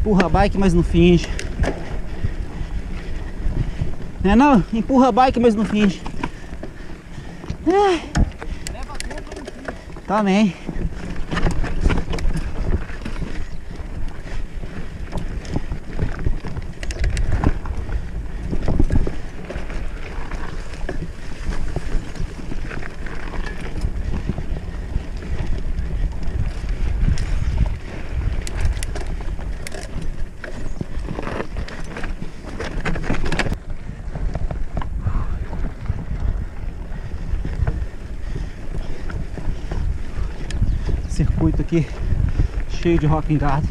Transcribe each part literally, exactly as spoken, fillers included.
Empurra a bike, mas não finge. É não? Empurra a bike, mas não finge. É. Também. Circuito aqui cheio de rock garden.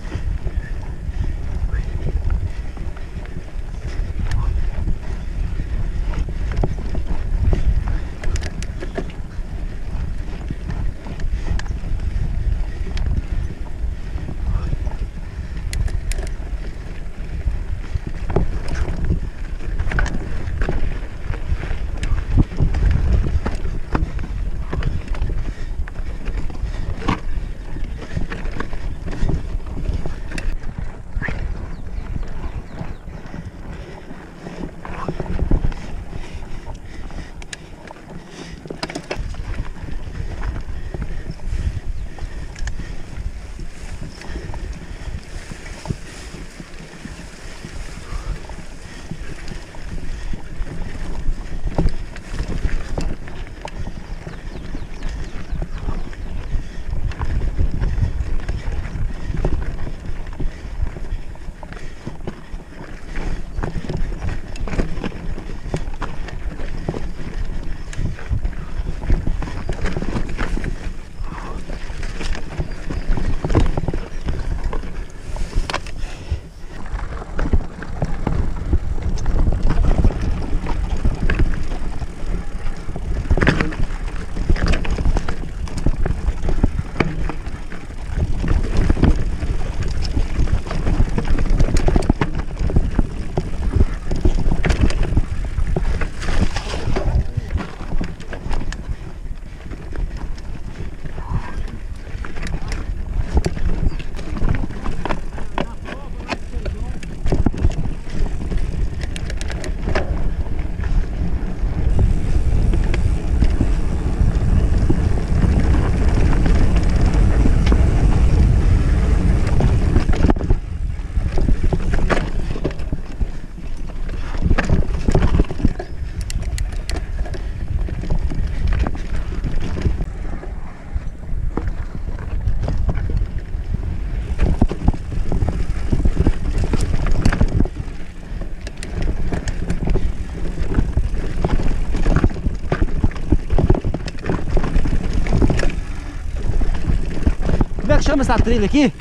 Como é que chama essa trilha aqui?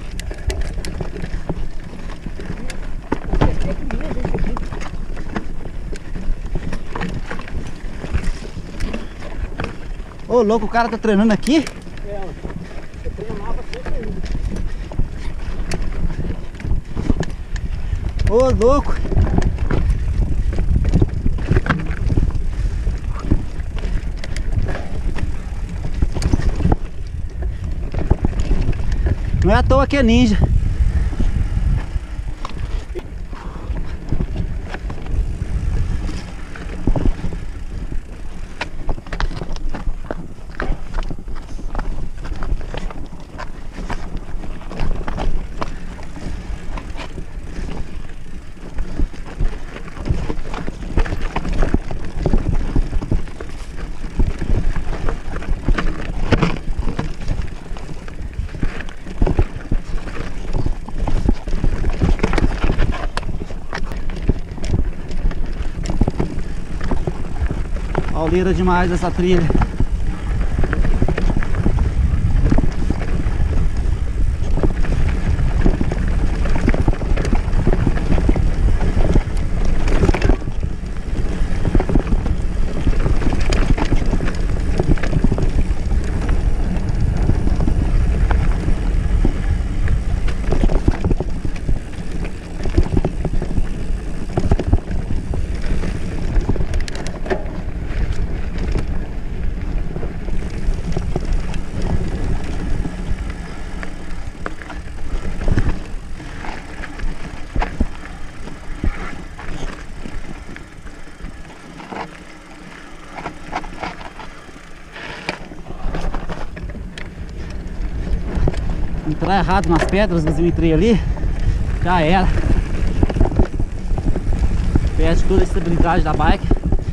Ô, louco, o cara tá treinando aqui? É, eu treinava sempre ainda. Ô, louco. Não é à toa que é ninja. Pauleira demais essa trilha. Entrar errado nas pedras, mas eu entrei ali, já era. Perde toda a estabilidade da bike.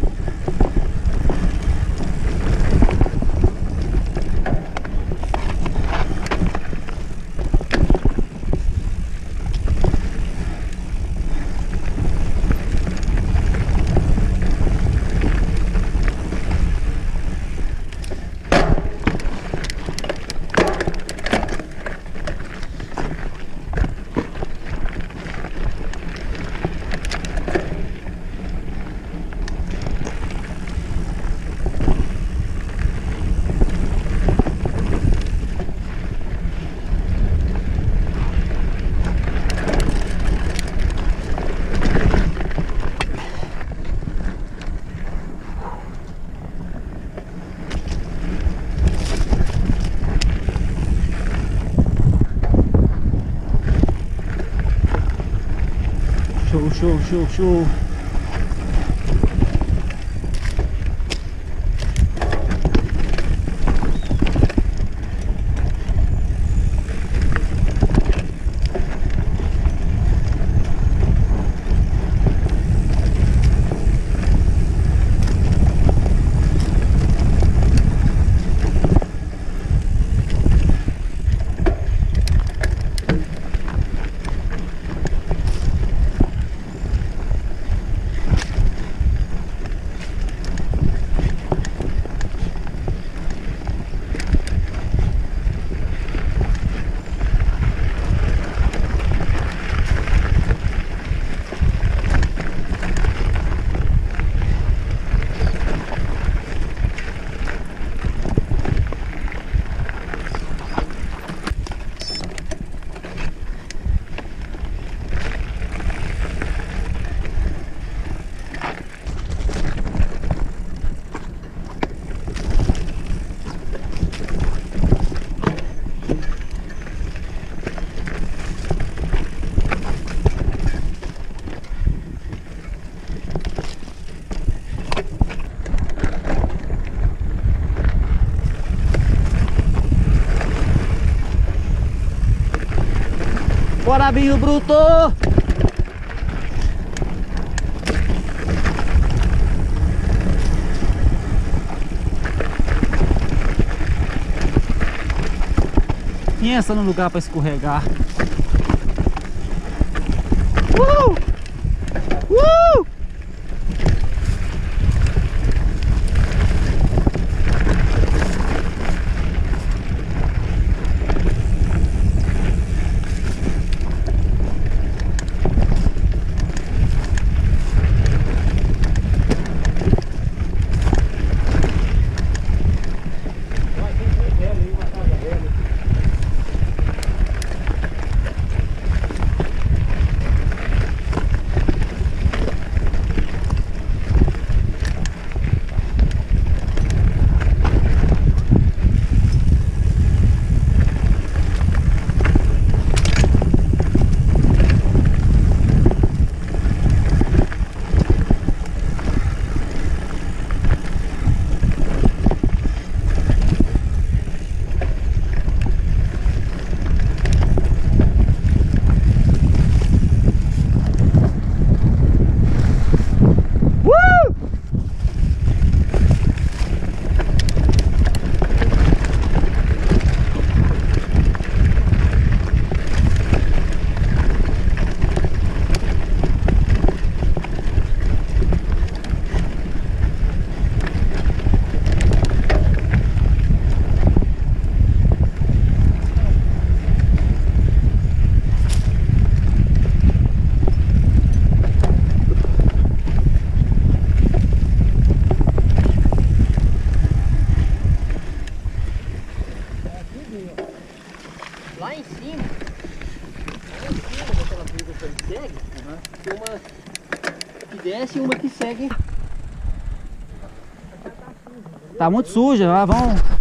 Show, show, show, show. Bora, binho bruto! Pensa no lugar para escorregar. Uh! Uh! Lá em cima, lá em cima daquela briga que ele segue, uhum, tem uma que desce e uma que segue. Tá muito suja, lá vamos.